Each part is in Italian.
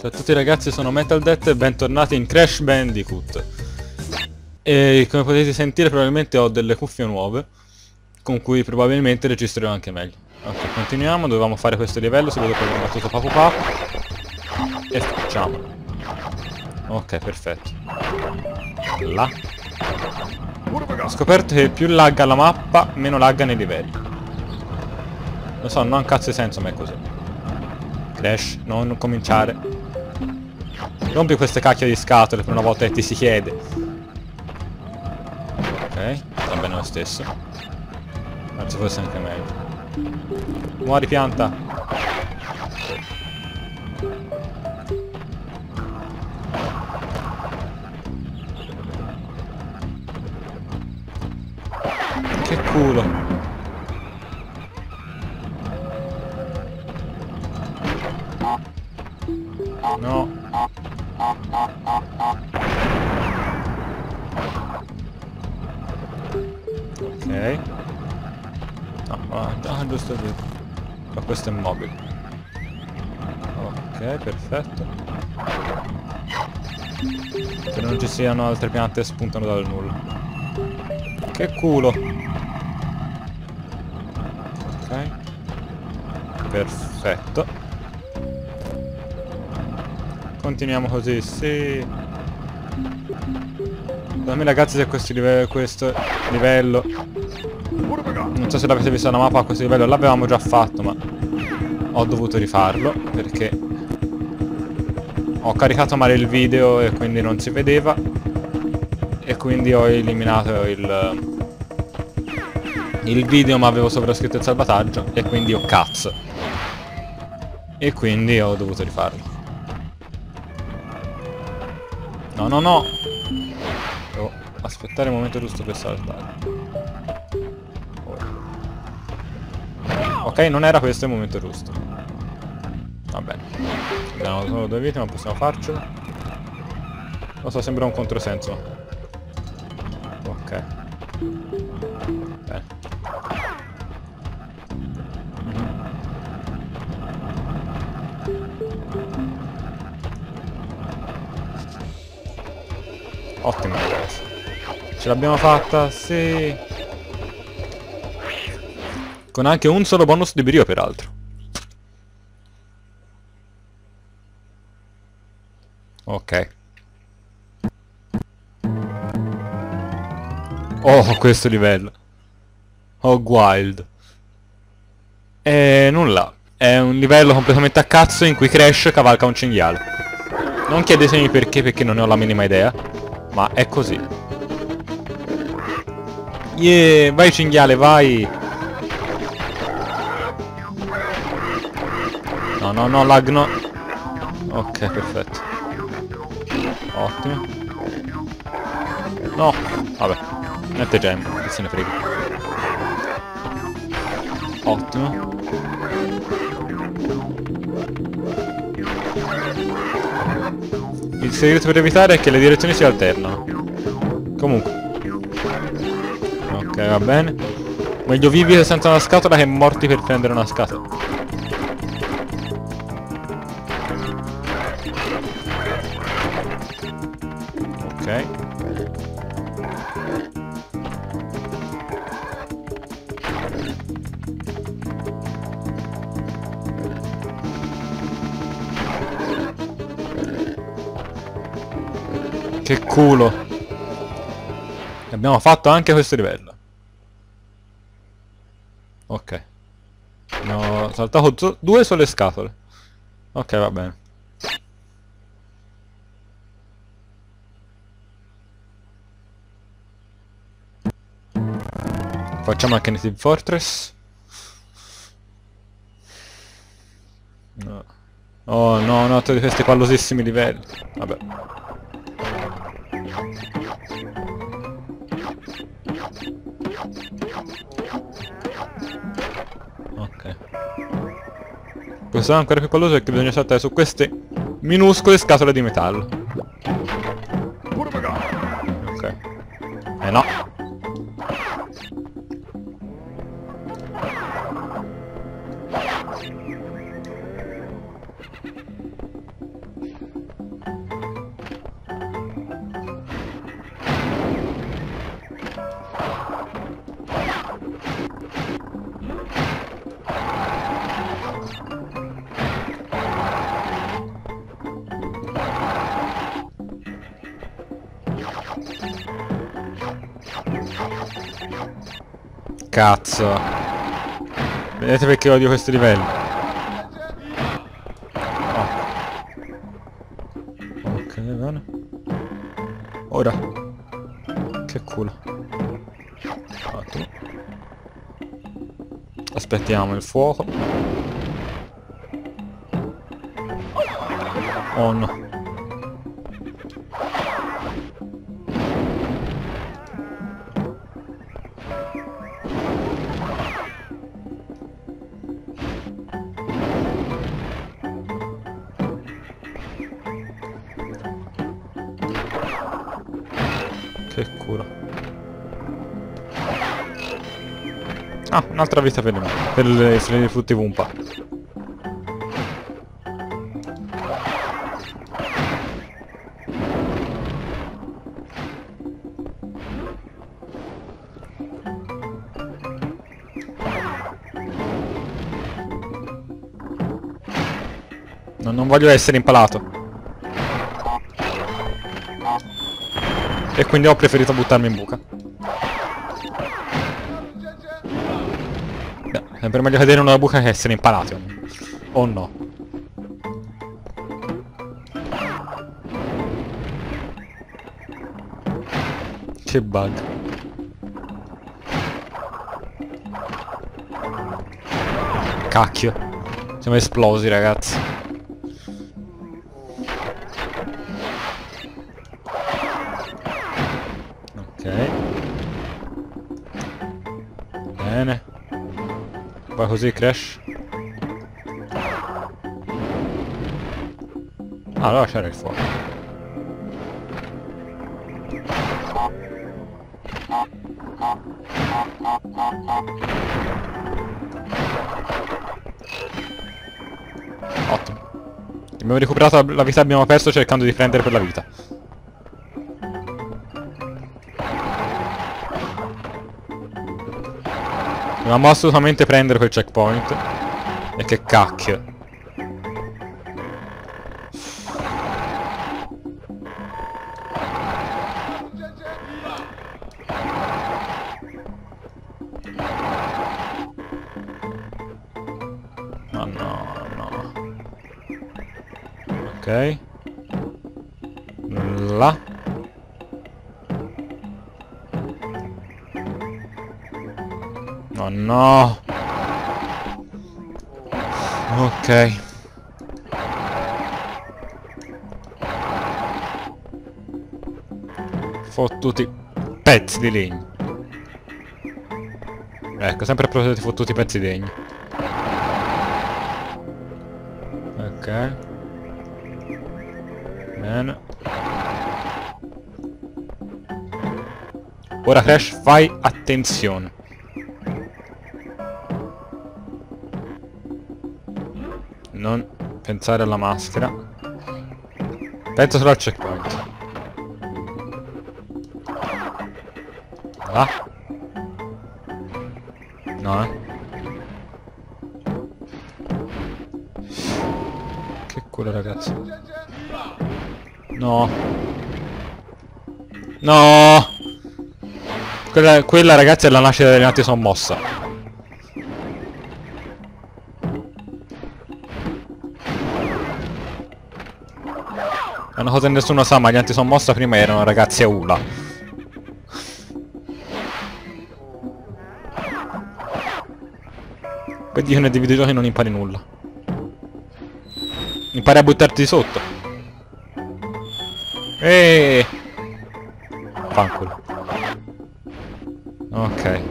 a tutti ragazzi, sono Metal Death e bentornati in Crash Bandicoot. E come potete sentire probabilmente ho delle cuffie nuove, con cui probabilmente registrerò anche meglio. Ok, continuiamo, dovevamo fare questo livello, se vedo che abbiamo battuto Papu Papu. E facciamolo. Ok, perfetto. Là. Ho scoperto che più lagga la mappa, meno lagga nei livelli. Lo so, non ha un cazzo di senso, ma è così. Crash, non cominciare. Rompi queste cacchio di scatole per una volta che ti si chiede. Ok, va bene lo stesso. Anzi, forse anche meglio. Muori pianta. Che culo. No. Ok. No, giusto lì. Ma questo è mobile. Ok, perfetto. Che non ci siano altre piante che spuntano dal nulla. Che culo. Ok. Perfetto. Continuiamo così, sì. Dammi ragazzi se questo livello non so se l'avete visto la mappa a questo livello, l'avevamo già fatto ma ho dovuto rifarlo perché ho caricato male il video e quindi non si vedeva e quindi ho eliminato il video ma avevo sovrascritto il salvataggio e quindi ho cazzo e quindi ho dovuto rifarlo. No, no, no! Devo aspettare il momento giusto per saltare. Ok, non era questo il momento giusto. Va bene. Abbiamo solo due vite, ma possiamo farcelo. Lo so, sembra un controsenso. Ok. Bene. Ottimo ragazzi. Ce l'abbiamo fatta, sì. Con anche un solo bonus di brio peraltro. Ok. Oh, questo livello. Oh, wild. E nulla. È un livello completamente a cazzo in cui Crash cavalca un cinghiale. Non chiedetemi perché non ne ho la minima idea. Ma è così. Yeah, vai cinghiale, vai. No, no, no, lag no. Ok, perfetto. Ottimo. No, vabbè. Mette gem, che se ne frega. Ottimo. Il segreto per evitare è che le direzioni si alternano. Comunque. Ok, va bene. Meglio vivi senza una scatola che morti per prendere una scatola. Ok. Che culo. Abbiamo fatto anche questo livello. Ok. Abbiamo saltato due sole scatole. Ok, va bene. Facciamo anche Native Fortress. No. Oh no, no, tutti questi pallosissimi livelli. Vabbè. Ok. Questo è ancora più palloso perché bisogna saltare su queste minuscole scatole di metallo. Ok. No. Cazzo. Vedete perché odio questi livelli? Oh. Ok, bene. Ora. Che culo. Ah, tu. Aspettiamo il fuoco. Oh no. Che culo. Ah, un'altra vita per i frutti Wumpa. No, non voglio essere impalato. E quindi ho preferito buttarmi in buca. Beh, è sempre meglio cadere in una buca che essere impalati. O no. Che bug. Cacchio. Siamo esplosi, ragazzi. Ok. Bene. Va così, Crash. Ah, allora c'era il fuoco. Ottimo. Abbiamo recuperato la vita che abbiamo perso cercando di prendere per la vita. Dovevamo assolutamente prendere quel checkpoint. E che cacchio. Ma no, no. Ok. Là. Oh no. Ok. Fottuti pezzi di legno. Ecco, sempre a proposito di fottuti pezzi di legno. Ok. Bene. Ora Crash, fai attenzione. Non pensare alla maschera. Penso solo al checkpoint. Ah. No, Che culo, ragazzi. No. No. Quella ragazzi è la nascita dell'antisommossa. È una cosa che nessuno sa, ma gli antisommossa prima erano ragazzi a Ula. Poi dicono che nei videogiochi non impari nulla. Impari a buttarti di sotto. Fanculo. Ok.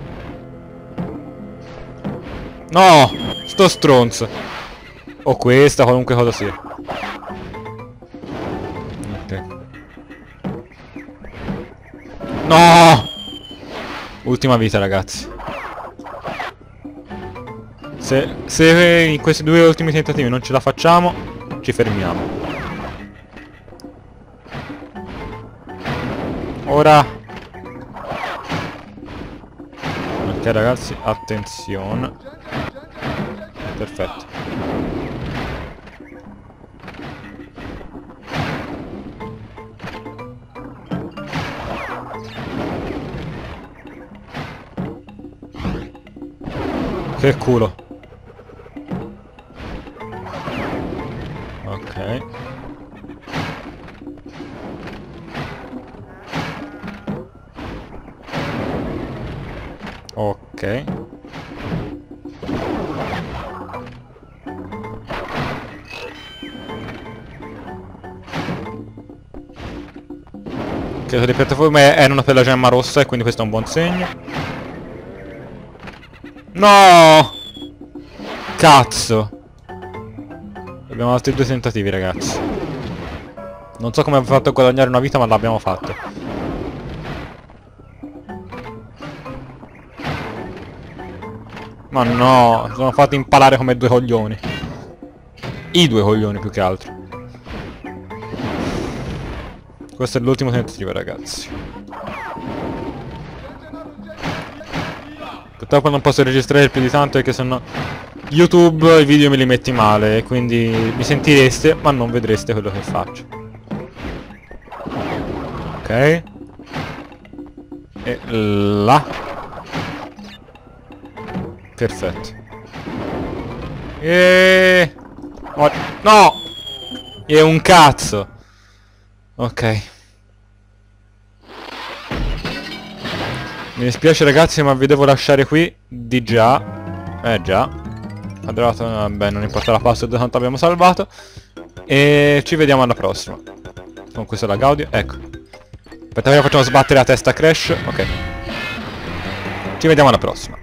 No! Sto stronzo. O questa, qualunque cosa sia. Ok. No! Ultima vita, ragazzi. Se in questi due ultimi tentativi non ce la facciamo, ci fermiamo. Ora. Ok, ragazzi, attenzione. Perfetto. Che culo. Ok. Ok. Che le piattaforme erano per la gemma rossa e quindi questo è un buon segno. No! Cazzo! Abbiamo altri 2 tentativi, ragazzi. Non so come abbiamo fatto a guadagnare una vita, ma l'abbiamo fatto. Ma no, sono fatti impalare come 2 coglioni. I 2 coglioni più che altro. Questo è l'ultimo tentativo, ragazzi. Purtroppo non posso registrare più di tanto perché sennò YouTube i video me li metti male e quindi mi sentireste ma non vedreste quello che faccio. Ok. E là. Perfetto. Oh, no! È un cazzo! Ok. Mi dispiace ragazzi ma vi devo lasciare qui di già. Già. Vabbè non importa la password tanto abbiamo salvato. E ci vediamo alla prossima. Con questo lag audio. Ecco. Aspetta che facciamo sbattere la testa a Crash. Ok. Ci vediamo alla prossima.